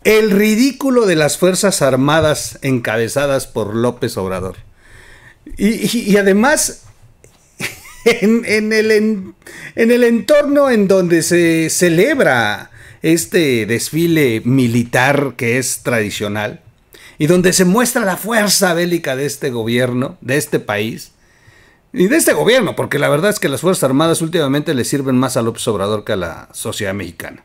el ridículo de las Fuerzas Armadas encabezadas por López Obrador. Y además, en el entorno en donde se celebra este desfile militar que es tradicional y donde se muestra la fuerza bélica de este gobierno, de este país y de este gobierno, porque la verdad es que las Fuerzas Armadas últimamente le sirven más a López Obrador que a la sociedad mexicana.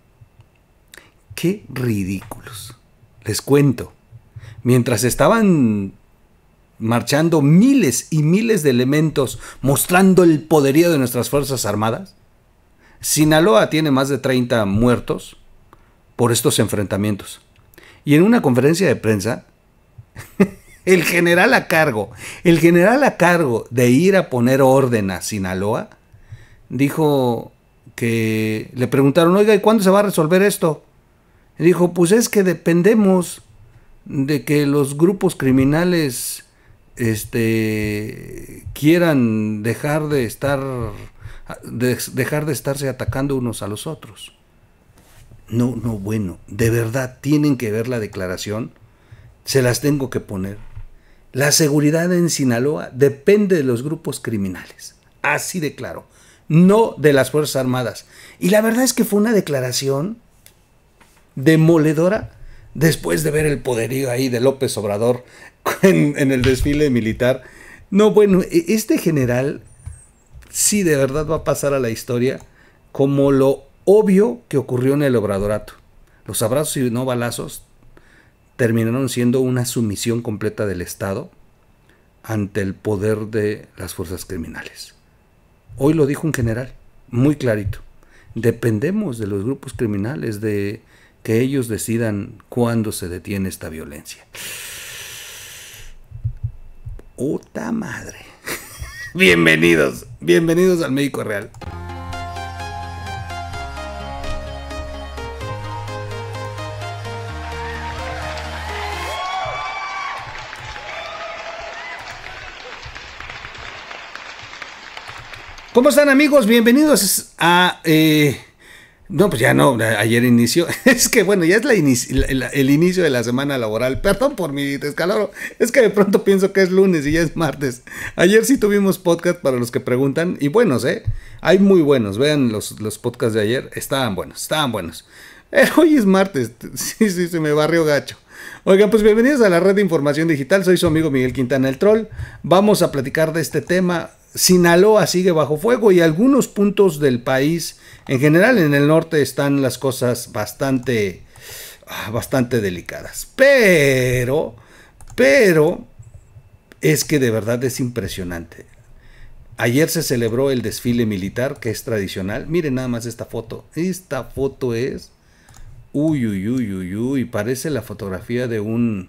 ¡Qué ridículos! Les cuento, mientras estaban marchando miles y miles de elementos mostrando el poderío de nuestras Fuerzas Armadas, Sinaloa tiene más de 30 muertos por estos enfrentamientos. Y en una conferencia de prensa, el general a cargo de ir a poner orden a Sinaloa, dijo que le preguntaron, oiga, ¿y cuándo se va a resolver esto? Y dijo, pues es que dependemos de que los grupos criminales quieran dejar de estarse atacando unos a los otros. No, bueno, de verdad tienen que ver la declaración, se las tengo que poner. La seguridad en Sinaloa depende de los grupos criminales, así de claro, no de las Fuerzas Armadas. Y la verdad es que fue una declaración demoledora después de ver el poderío ahí de López Obrador en el desfile militar. No, bueno, este general sí de verdad va a pasar a la historia como lo obvio que ocurrió en el Obradorato. Los abrazos y no balazos terminaron siendo una sumisión completa del Estado ante el poder de las fuerzas criminales. Hoy lo dijo un general, muy clarito. Dependemos de los grupos criminales, de que ellos decidan cuándo se detiene esta violencia. ¡Puta madre! Bienvenidos al México Real. ¿Cómo están, amigos? Bienvenidos a... No, pues ya no, ayer inició. Es que bueno, ya es el inicio de la semana laboral. Perdón por mi descalabro. Es que de pronto pienso que es lunes y ya es martes. Ayer sí tuvimos podcast para los que preguntan. Y buenos, hay muy buenos. Vean los podcasts de ayer. Estaban buenos. Hoy es martes. Sí, se me barrió gacho. Oigan, pues bienvenidos a la red de información digital. Soy su amigo Miguel Quintana, el Troll. Vamos a platicar de este tema. Sinaloa sigue bajo fuego y algunos puntos del país, en general en el norte, están las cosas bastante delicadas. Pero es que de verdad es impresionante. Ayer se celebró el desfile militar, que es tradicional. Miren nada más esta foto. Esta foto es... Uy, parece la fotografía de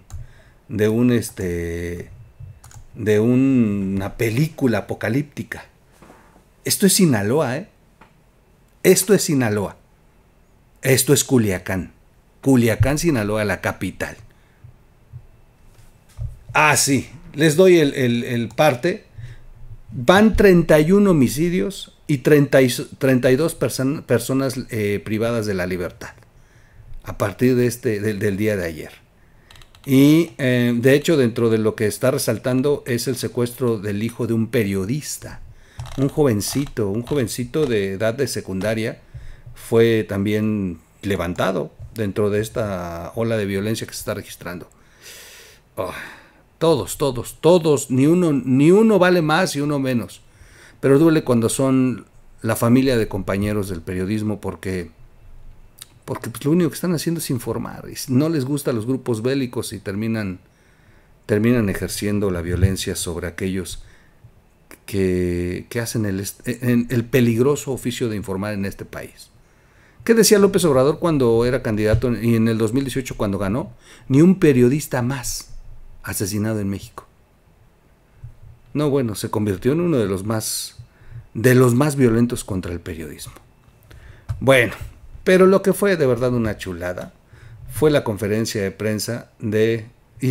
una película apocalíptica. Esto es Sinaloa, Esto es Sinaloa. Esto es Culiacán. Culiacán, Sinaloa, la capital. Ah, sí, les doy el parte. Van 31 homicidios y 32 personas privadas de la libertad a partir del día de ayer. Y de hecho, dentro de lo que está resaltando es el secuestro del hijo de un periodista, un jovencito de edad de secundaria, fue también levantado dentro de esta ola de violencia que se está registrando. Todos, ni uno vale más y uno menos, pero duele cuando son la familia de compañeros del periodismo porque pues lo único que están haciendo es informar, y no les gustan los grupos bélicos y terminan ejerciendo la violencia sobre aquellos que hacen el peligroso oficio de informar en este país. ¿Qué decía López Obrador cuando era candidato y en el 2018 cuando ganó? Ni un periodista más asesinado en México. No, bueno, se convirtió en uno de los más violentos contra el periodismo. Bueno, pero lo que fue de verdad una chulada fue la conferencia de prensa del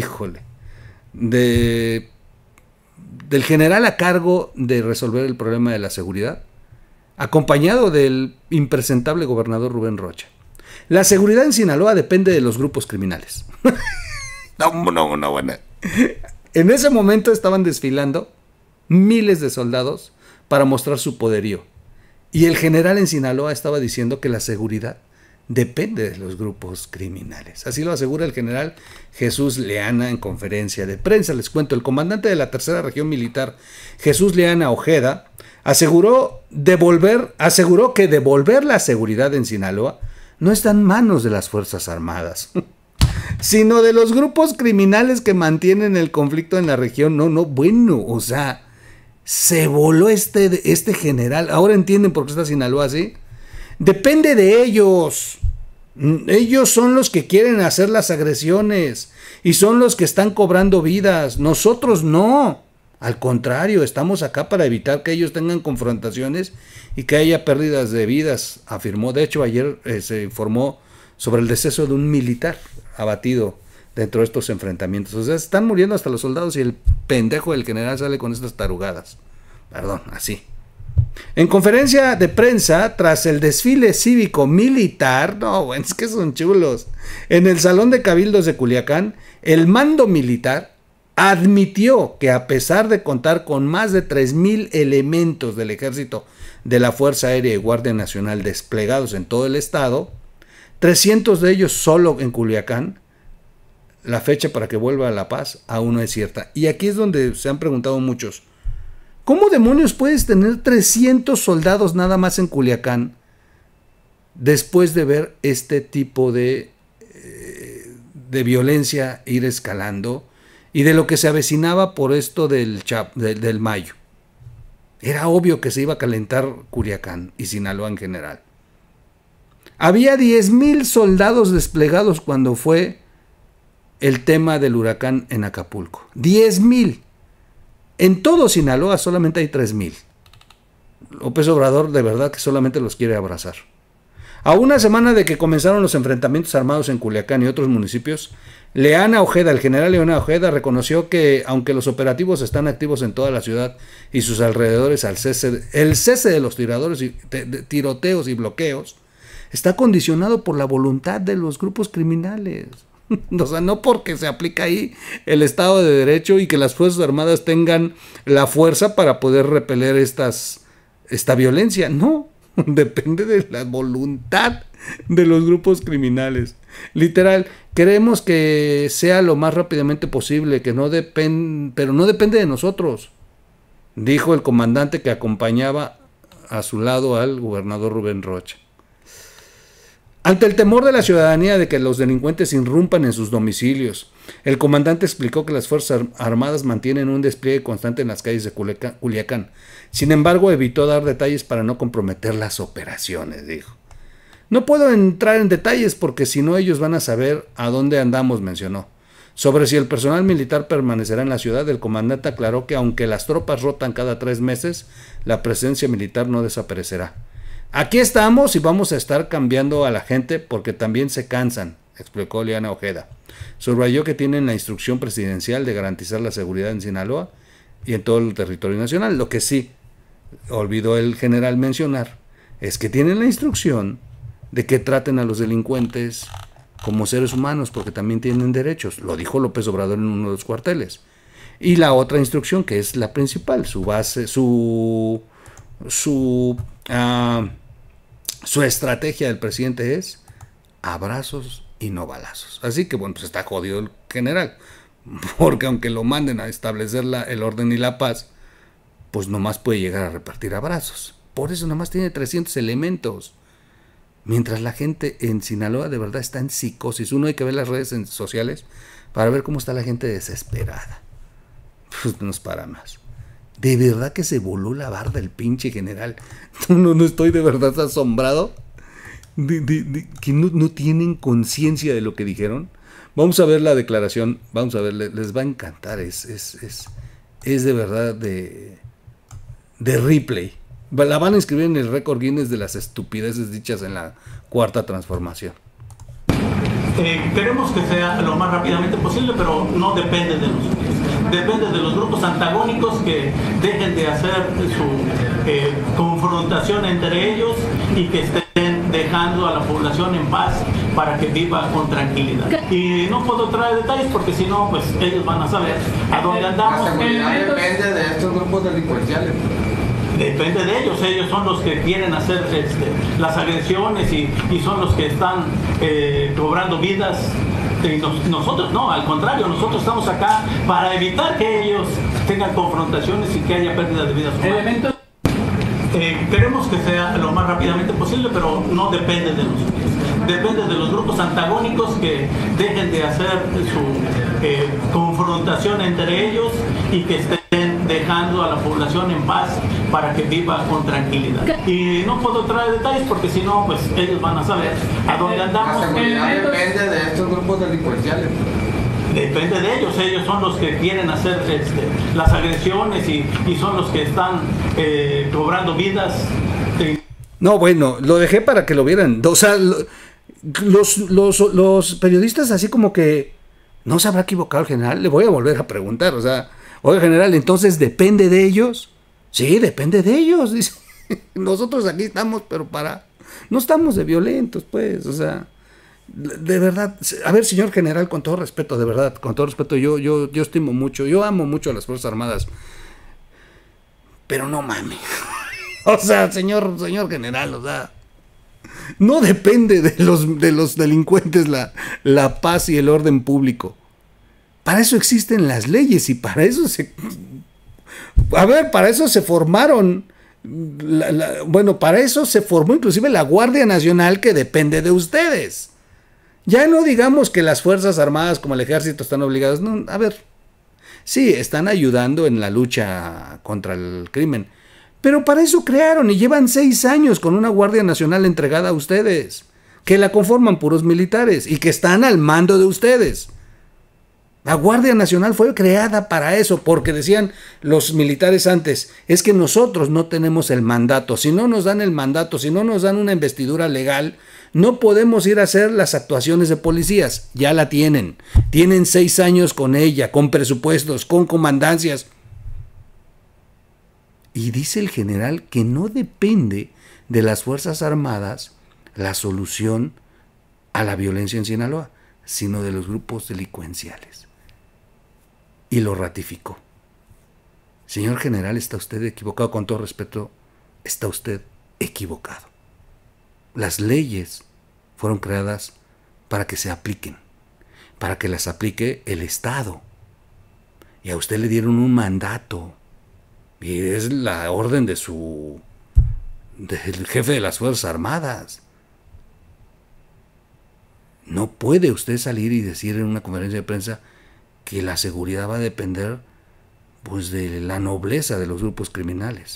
general a cargo de resolver el problema de la seguridad, acompañado del impresentable gobernador Rubén Rocha. La seguridad en Sinaloa depende de los grupos criminales. No, bueno. En ese momento estaban desfilando miles de soldados para mostrar su poderío. Y el general en Sinaloa estaba diciendo que la seguridad depende de los grupos criminales. Así lo asegura el general Jesús Leana en conferencia de prensa. Les cuento, el comandante de la tercera región militar, Jesús Leana Ojeda, aseguró que devolver la seguridad en Sinaloa no está en manos de las Fuerzas Armadas, sino de los grupos criminales que mantienen el conflicto en la región. Bueno, o sea, se voló este general. Ahora entienden por qué está Sinaloa así. Depende de ellos. Ellos son los que quieren hacer las agresiones y son los que están cobrando vidas. Nosotros no. Al contrario, estamos acá para evitar que ellos tengan confrontaciones y que haya pérdidas de vidas, afirmó. De hecho, ayer se informó sobre el deceso de un militar abatido dentro de estos enfrentamientos. O sea, están muriendo hasta los soldados y el pendejo del general sale con estas tarugadas. Perdón, así. En conferencia de prensa, tras el desfile cívico-militar, es que son chulos, en el Salón de Cabildos de Culiacán, el mando militar admitió que a pesar de contar con más de 3,000 elementos del Ejército, de la Fuerza Aérea y Guardia Nacional desplegados en todo el estado, 300 de ellos solo en Culiacán, la fecha para que vuelva a la paz aún no es cierta. Y aquí es donde se han preguntado muchos, ¿cómo demonios puedes tener 300 soldados nada más en Culiacán después de ver este tipo de violencia ir escalando y de lo que se avecinaba por esto del Mayo? Era obvio que se iba a calentar Culiacán y Sinaloa en general. Había 10,000 soldados desplegados cuando fue el tema del huracán en Acapulco. 10,000. En todo Sinaloa solamente hay 3,000. López Obrador de verdad que solamente los quiere abrazar. A una semana de que comenzaron los enfrentamientos armados en Culiacán y otros municipios, el general Leana Ojeda reconoció que aunque los operativos están activos en toda la ciudad y sus alrededores, el cese de los tiroteos y bloqueos está condicionado por la voluntad de los grupos criminales. O sea, no porque se aplica ahí el Estado de Derecho y que las Fuerzas Armadas tengan la fuerza para poder repeler esta violencia. No, depende de la voluntad de los grupos criminales. Literal, queremos que sea lo más rápidamente posible, pero no depende de nosotros, dijo el comandante que acompañaba a su lado al gobernador Rubén Rocha. Ante el temor de la ciudadanía de que los delincuentes irrumpan en sus domicilios, el comandante explicó que las Fuerzas Armadas mantienen un despliegue constante en las calles de Culiacán. Sin embargo, evitó dar detalles para no comprometer las operaciones, dijo. No puedo entrar en detalles porque si no ellos van a saber a dónde andamos, mencionó. Sobre si el personal militar permanecerá en la ciudad, el comandante aclaró que aunque las tropas rotan cada 3 meses, la presencia militar no desaparecerá. Aquí estamos y vamos a estar cambiando a la gente porque también se cansan, explicó Leana Ojeda. Subrayó que tienen la instrucción presidencial de garantizar la seguridad en Sinaloa y en todo el territorio nacional. Lo que sí olvidó el general mencionar es que tienen la instrucción de que traten a los delincuentes como seres humanos porque también tienen derechos. Lo dijo López Obrador en uno de los cuarteles. Y la otra instrucción, que es la principal, su estrategia del presidente es abrazos y no balazos. Así que bueno, pues está jodido el general, porque aunque lo manden a establecer el orden y la paz, pues nomás puede llegar a repartir abrazos. Por eso nomás tiene 300 elementos. Mientras la gente en Sinaloa de verdad está en psicosis. Uno hay que ver las redes sociales para ver cómo está la gente desesperada. Pues no es para más. De verdad que se voló la barda el pinche general. No estoy de verdad asombrado de que no tienen conciencia de lo que dijeron. Vamos a ver la declaración. Vamos a ver, les va a encantar. Es de verdad de replay. La van a inscribir en el récord Guinness de las estupideces dichas en la Cuarta Transformación. Queremos que sea lo más rápidamente posible, pero no depende de nosotros. Depende de los grupos antagónicos que dejen de hacer su confrontación entre ellos y que estén dejando a la población en paz para que viva con tranquilidad. Y no puedo traer detalles porque si no, pues ellos van a saber a dónde andamos. La seguridad depende de estos grupos delincuenciales. Depende de ellos, ellos son los que quieren hacer las agresiones y son los que están cobrando vidas. Nosotros no, al contrario, nosotros estamos acá para evitar que ellos tengan confrontaciones y que haya pérdida de vidas humanas. Queremos que sea lo más rápidamente posible, pero no depende de los grupos antagónicos que dejen de hacer su confrontación entre ellos y que estén dejando a la población en paz para que viva con tranquilidad. Y no puedo traer detalles porque si no, pues ellos van a saber a dónde andamos. La seguridad depende de estos grupos delincuenciales. Depende de ellos, ellos son los que quieren hacer las agresiones y son los que están cobrando vidas. No, bueno, lo dejé para que lo vieran. O sea, los periodistas así como que no se habrá equivocado el general. Le voy a volver a preguntar, o sea, oye general, entonces ¿depende de ellos? Sí, depende de ellos. Dice. Nosotros aquí estamos, pero no estamos de violentos, pues, o sea. De verdad, a ver, señor general, con todo respeto, de verdad, con todo respeto, yo estimo mucho, yo amo mucho a las Fuerzas Armadas, pero no mames. O sea, señor general, o sea, no depende de los delincuentes la paz y el orden público. Para eso existen las leyes y para eso para eso se formaron. Bueno, para eso se formó inclusive la Guardia Nacional, que depende de ustedes. Ya no digamos que las Fuerzas Armadas como el Ejército están obligadas. No, a ver, sí, están ayudando en la lucha contra el crimen, pero para eso crearon y llevan 6 años con una Guardia Nacional entregada a ustedes, que la conforman puros militares y que están al mando de ustedes. La Guardia Nacional fue creada para eso, porque decían los militares antes, es que nosotros no tenemos el mandato. Si no nos dan el mandato, si no nos dan una investidura legal, no podemos ir a hacer las actuaciones de policías. Ya la tienen. Tienen 6 años con ella, con presupuestos, con comandancias. Y dice el general que no depende de las Fuerzas Armadas la solución a la violencia en Sinaloa, sino de los grupos delincuenciales. Y lo ratificó. Señor general, está usted equivocado, con todo respeto, está usted equivocado. Las leyes fueron creadas para que se apliquen, para que las aplique el Estado. Y a usted le dieron un mandato, y es la orden del jefe de las Fuerzas Armadas. No puede usted salir y decir en una conferencia de prensa que la seguridad va a depender, pues, de la nobleza de los grupos criminales.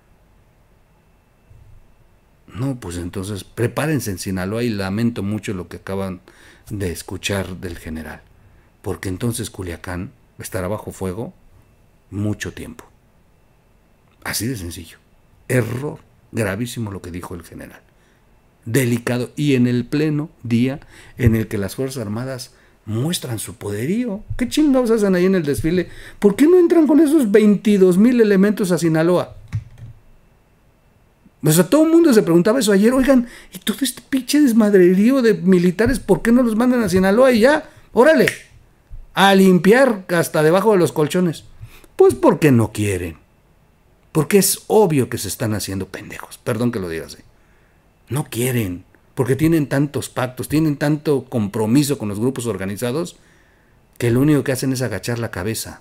No, pues entonces prepárense en Sinaloa, y lamento mucho lo que acaban de escuchar del general, porque entonces Culiacán estará bajo fuego mucho tiempo. Así de sencillo. Error gravísimo lo que dijo el general. Delicado, y en el pleno día en el que las Fuerzas Armadas muestran su poderío. ¿Qué chingados hacen ahí en el desfile? ¿Por qué no entran con esos 22,000 elementos a Sinaloa? O sea, todo el mundo se preguntaba eso ayer. Oigan, y todo este pinche desmadrerío de militares, ¿por qué no los mandan a Sinaloa y ya? Órale, a limpiar hasta debajo de los colchones. Pues porque no quieren. Porque es obvio que se están haciendo pendejos. Perdón que lo diga así. No quieren, porque tienen tantos pactos, tienen tanto compromiso con los grupos organizados, que lo único que hacen es agachar la cabeza.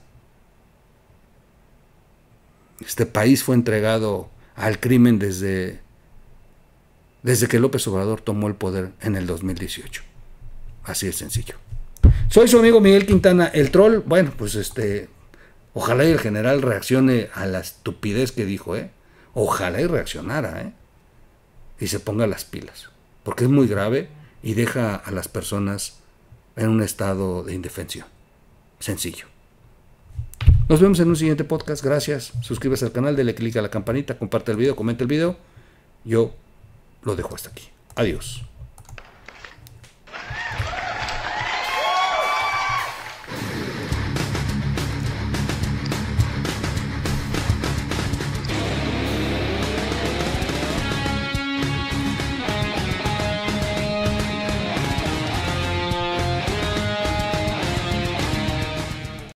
Este país fue entregado al crimen desde que López Obrador tomó el poder en el 2018. Así de sencillo. Soy su amigo Miguel Quintana, el troll. Bueno, pues ojalá y el general reaccione a la estupidez que dijo, Ojalá y reaccionara, y se ponga las pilas, porque es muy grave y deja a las personas en un estado de indefensión. Sencillo. Nos vemos en un siguiente podcast. Gracias. Suscríbase al canal, dale click a la campanita, comparte el video, comenta el video. Yo lo dejo hasta aquí. Adiós.